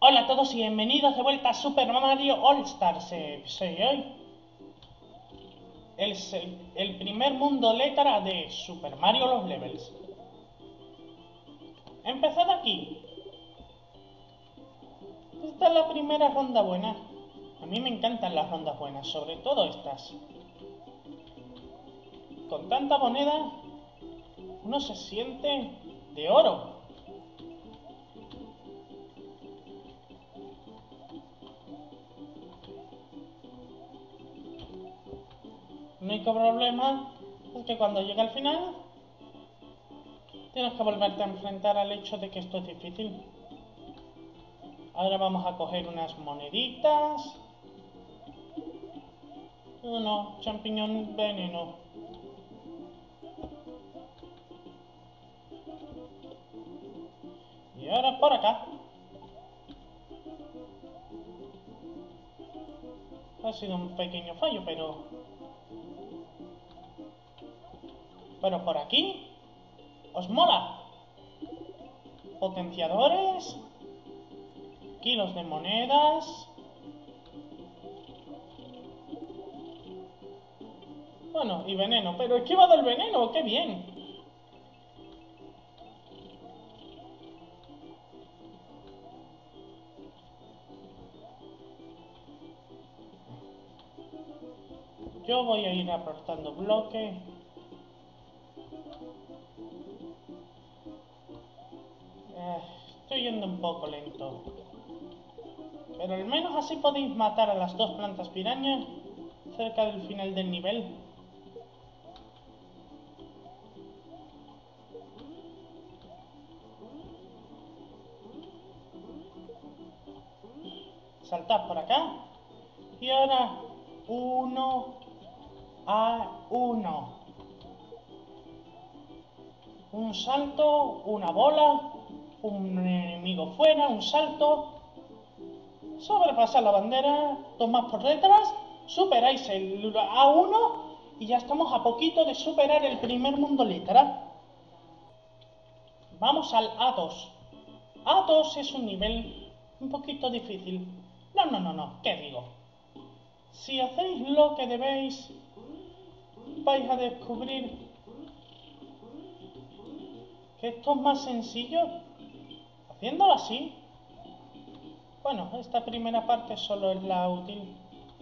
Hola a todos y bienvenidos de vuelta a Super Mario All Stars. Soy hoy el primer mundo letra de Super Mario Los Levels. Empezad aquí. Esta es la primera ronda buena. A mí me encantan las rondas buenas, sobre todo estas. Con tanta moneda, uno se siente de oro. El único problema es que cuando llega al final tienes que volverte a enfrentar al hecho de que esto es difícil. Ahora vamos a coger unas moneditas. No, champiñón veneno. Y ahora por acá. Ha sido un pequeño fallo, pero por aquí os mola. Potenciadores, kilos de monedas. Bueno, y veneno, pero esquiva del veneno, qué bien. Yo voy a ir aportando bloque. Estoy yendo un poco lento. Pero al menos así podéis matar a las dos plantas pirañas cerca del final del nivel. Saltad por acá. Y ahora 1 a 1. Un salto, una bola, un enemigo fuera, un salto. Sobrepasar la bandera, tomad por detrás, superáis el A1 y ya estamos a poquito de superar el primer mundo letra. Vamos al A2. A2 es un nivel un poquito difícil. No, ¿qué digo? Si hacéis lo que debéis, vais a descubrir que esto es más sencillo haciéndolo así. Bueno, esta primera parte solo es la útil.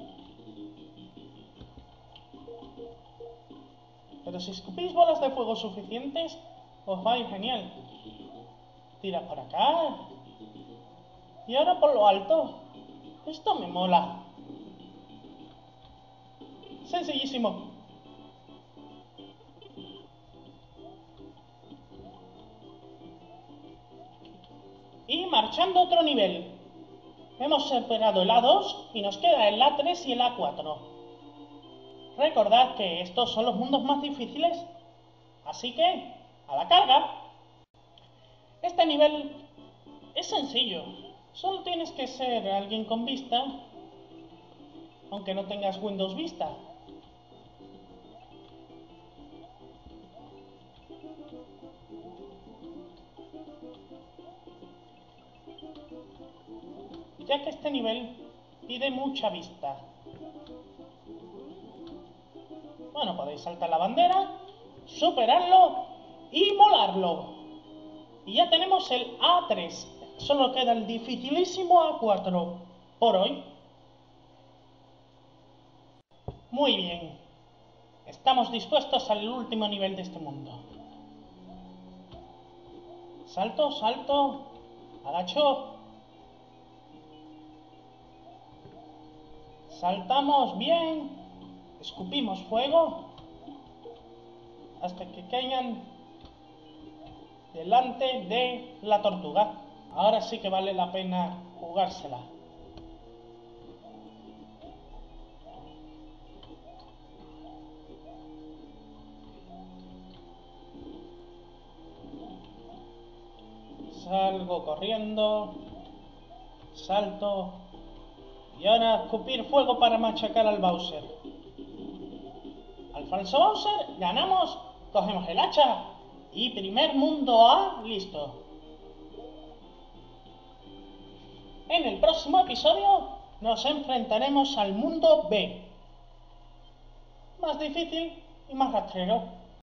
Pero si escupís bolas de fuego suficientes, os va a ir genial. Tira por acá. Y ahora por lo alto. Esto me mola. Sencillísimo. Y marchando otro nivel. Hemos superado el A2 y nos queda el A3 y el A4. Recordad que estos son los mundos más difíciles. Así que, a la carga. Este nivel es sencillo. Solo tienes que ser alguien con vista, aunque no tengas Windows Vista. Ya que este nivel pide mucha vista. Bueno, podéis saltar la bandera, superarlo y molarlo. Y ya tenemos el A3. Solo queda el dificilísimo A4 por hoy. Muy bien. Estamos dispuestos al último nivel de este mundo. Salto, salto. Agacho. Saltamos bien. Escupimos fuego. Hasta que caigan delante de la tortuga. Ahora sí que vale la pena jugársela. Salgo corriendo. Salto. Y ahora escupir fuego para machacar al Bowser. Al falso Bowser, ganamos, cogemos el hacha y primer mundo A, listo. En el próximo episodio nos enfrentaremos al mundo B. Más difícil y más rastrero.